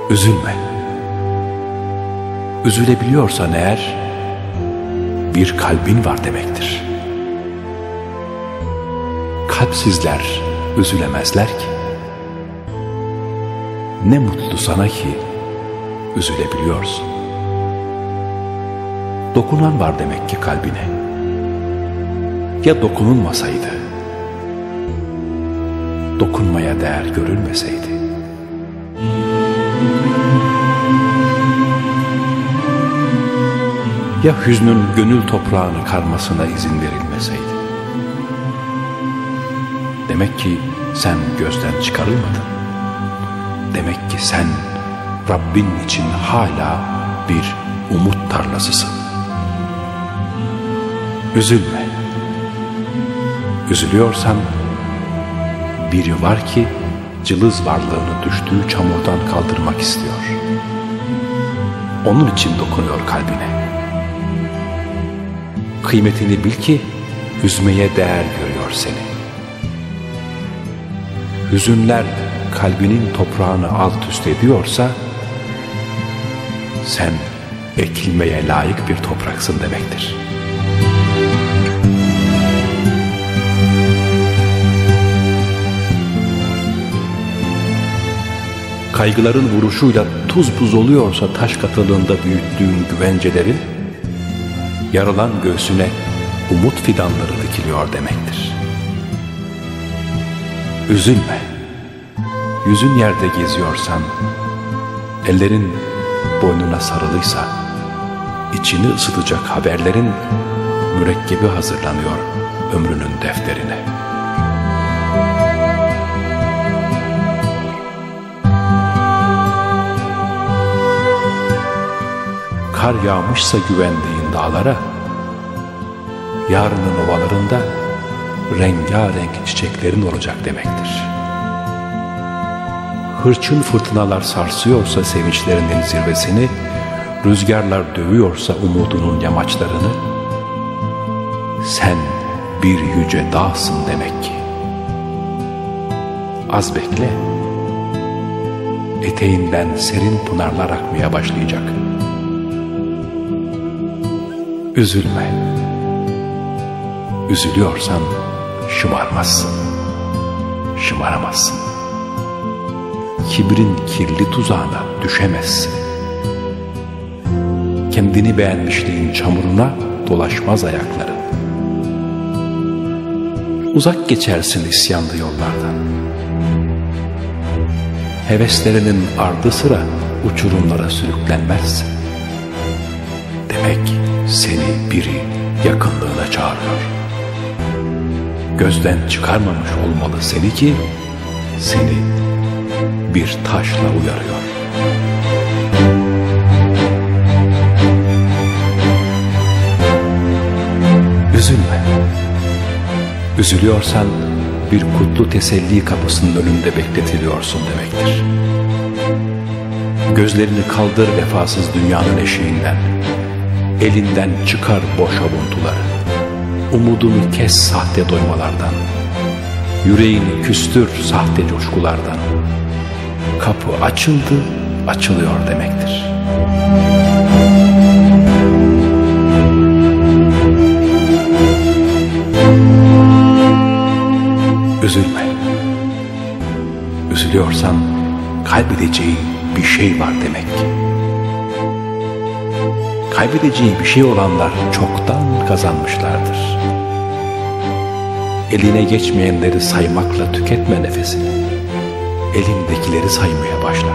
Üzülme. Üzülebiliyorsan eğer bir kalbin var demektir. Kalpsizler üzülemezler ki. Ne mutlu sana ki üzülebiliyorsun. Dokunan var demek ki kalbine. Ya dokunulmasaydı, dokunmaya değer görülmeseydi? Ya hüznün gönül toprağını karmasına izin verilmeseydi? Demek ki sen gözden çıkarılmadın. Demek ki sen Rabbin için hala bir umut tarlasısın. Üzülme. Üzülüyorsan biri var ki cılız varlığını düştüğü çamurdan kaldırmak istiyor. Onun için dokunuyor kalbine. Kıymetini bil ki üzmeye değer görüyor seni. Hüzünler kalbinin toprağını alt üst ediyorsa sen ekilmeye layık bir topraksın demektir. Kaygıların vuruşuyla tuz buz oluyorsa taş katılığında büyüttüğün güvencelerin, yarılan göğsüne umut fidanları dikiliyor demektir. Üzülme. Yüzün yerde geziyorsan, ellerin boynuna sarılıysa, içini ısıtacak haberlerin mürekkebi hazırlanıyor ömrünün defterine. Kar yağmışsa güvendiğin dağlara, yarının ovalarında rengarenk çiçeklerin olacak demektir. Hırçın fırtınalar sarsıyorsa sevinçlerinin zirvesini, rüzgarlar dövüyorsa umudunun yamaçlarını, sen bir yüce dağsın demek ki. Az bekle, eteğinden serin pınarlar akmaya başlayacak. Üzülme. Üzülüyorsan şımarmazsın. Şımaramazsın. Kibrin kirli tuzağına düşemezsin. Kendini beğenmişliğin çamuruna dolaşmaz ayakların. Uzak geçersin isyanlı yollardan. Heveslerinin ardı sıra uçurumlara sürüklenmezsin. Demek seni biri yakınlığına çağırıyor. Gözden çıkarmamış olmalı seni ki seni bir taşla uyarıyor. Üzülme. Üzülüyorsan bir kutlu teselli kapısının önünde bekletiliyorsun demektir. Gözlerini kaldır vefasız dünyanın eşiğinden. Elinden çıkar boş avuntuları. Umudunu kes sahte doymalardan. Yüreğini küstür sahte coşkulardan. Kapı açıldı, açılıyor demektir. Üzülme. Üzülüyorsan kaybedeceğin bir şey var demek ki. Kaybedeceği bir şey olanlar çoktan kazanmışlardır. Eline geçmeyenleri saymakla tüketme nefesini. Elindekileri saymaya başla.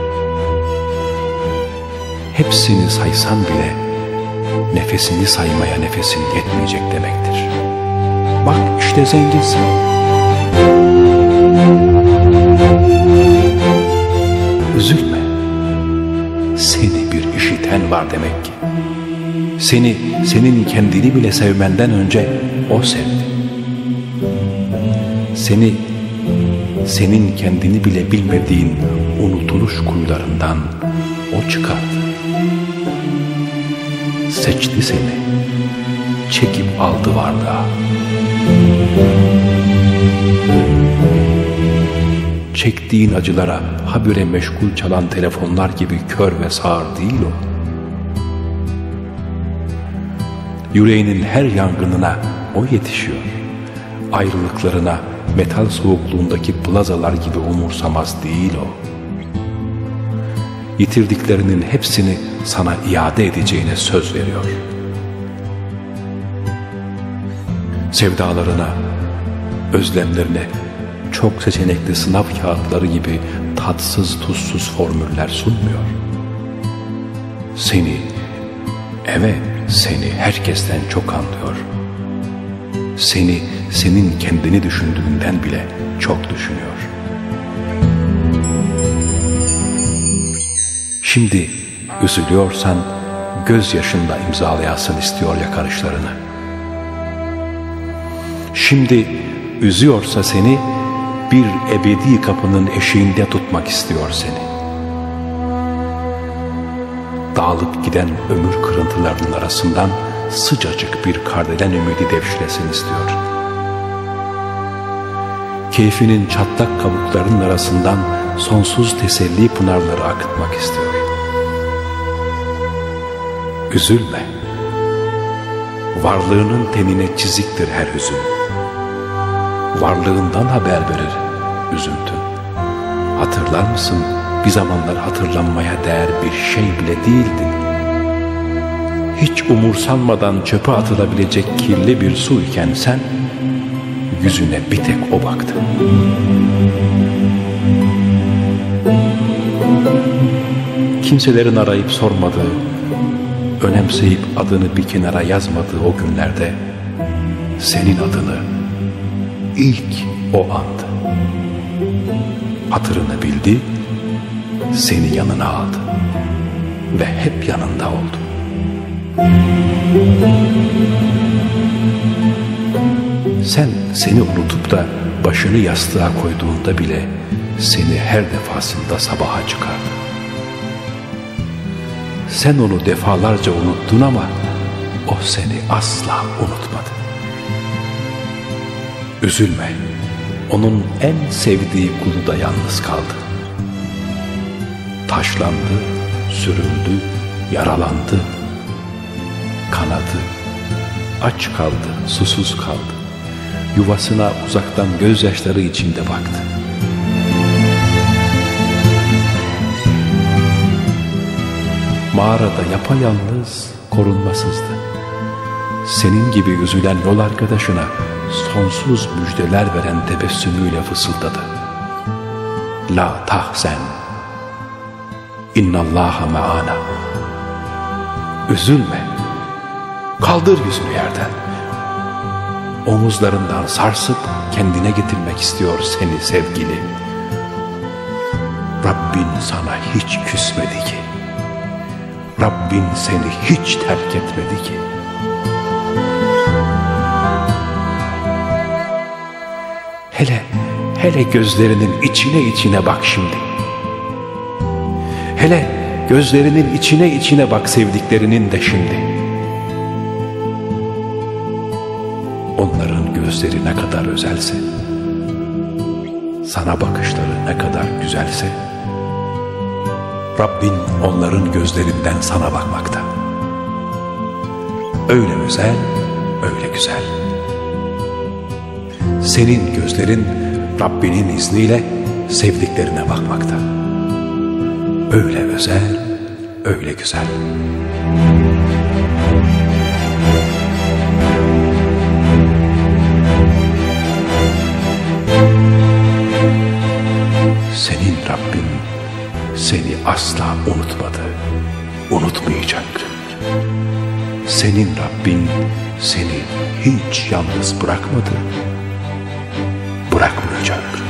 Hepsini saysan bile nefesini saymaya nefesin yetmeyecek demektir. Bak işte zenginsin. Üzülme. Seni bir işiten var demek ki. Seni, senin kendini bile sevmenden önce o sevdi. Seni, senin kendini bile bilmediğin unutuluş kuyularından o çıkardı. Seçti seni, çekip aldı varlığa. Çekti çektiğin acılara habire meşgul çalan telefonlar gibi kör ve sağır değil o. Yüreğinin her yangınına o yetişiyor. Ayrılıklarına metal soğukluğundaki plazalar gibi umursamaz değil o. Yitirdiklerinin hepsini sana iade edeceğine söz veriyor. Sevdalarına, özlemlerine çok seçenekli sınav kağıtları gibi tatsız tuzsuz formüller sunmuyor. Seni, evet seni herkesten çok anlıyor. Seni, senin kendini düşündüğünden bile çok düşünüyor. Şimdi üzülüyorsan gözyaşınla imzalayasın istiyor yakarışlarını. Şimdi üzüyorsa seni bir ebedi kapının eşiğinde tutmak istiyor seni. Dağılıp giden ömür kırıntılarının arasından sıcacık bir kardelen ümidi devşiresin istiyor. Keyfinin çatlak kabuklarının arasından sonsuz teselli pınarları akıtmak istiyor. Üzülme. Varlığının tenine çiziktir her hüzün. Varlığından haber verir üzüntün. Hatırlar mısın? Bir zamanlar hatırlanmaya değer bir şey bile değildin. Hiç umursanmadan çöpe atılabilecek kirli bir su iken sen, yüzüne bir tek o baktı. Kimselerin arayıp sormadığı, önemseyip adını bir kenara yazmadığı o günlerde senin adını ilk o andı. Hatırını bildi, seni yanına aldı ve hep yanında oldu. Sen seni unutup da başını yastığa koyduğunda bile seni her defasında sabaha çıkardı. Sen onu defalarca unuttun ama o seni asla unutmadı. Üzülme, onun en sevdiği kulu da yalnız kaldı. Taşlandı, sürüldü, yaralandı, kanadı, aç kaldı, susuz kaldı. Yuvasına uzaktan gözyaşları içinde baktı. Mağarada yapayalnız, korunmasızdı. Senin gibi üzülen yol arkadaşına sonsuz müjdeler veren tebessümüyle fısıldadı. La tahzen, innallaha me'ana. Üzülme, kaldır yüzünü yerden. Omuzlarından sarsıp kendine getirmek istiyor seni sevgili. Rabbin sana hiç küsmedi ki. Rabbin seni hiç terk etmedi ki. Hele gözlerinin içine bak şimdi. Hele gözlerinin içine bak sevdiklerinin de şimdi. Onların gözleri ne kadar özelse, sana bakışları ne kadar güzelse, Rabbin onların gözlerinden sana bakmakta. Öyle özel, öyle güzel. Senin gözlerin Rabbinin izniyle sevdiklerine bakmakta. Öyle özel, öyle güzel. Senin Rabbin seni asla unutmadı, unutmayacak. Senin Rabbin seni hiç yalnız bırakmadı, bırakmayacak.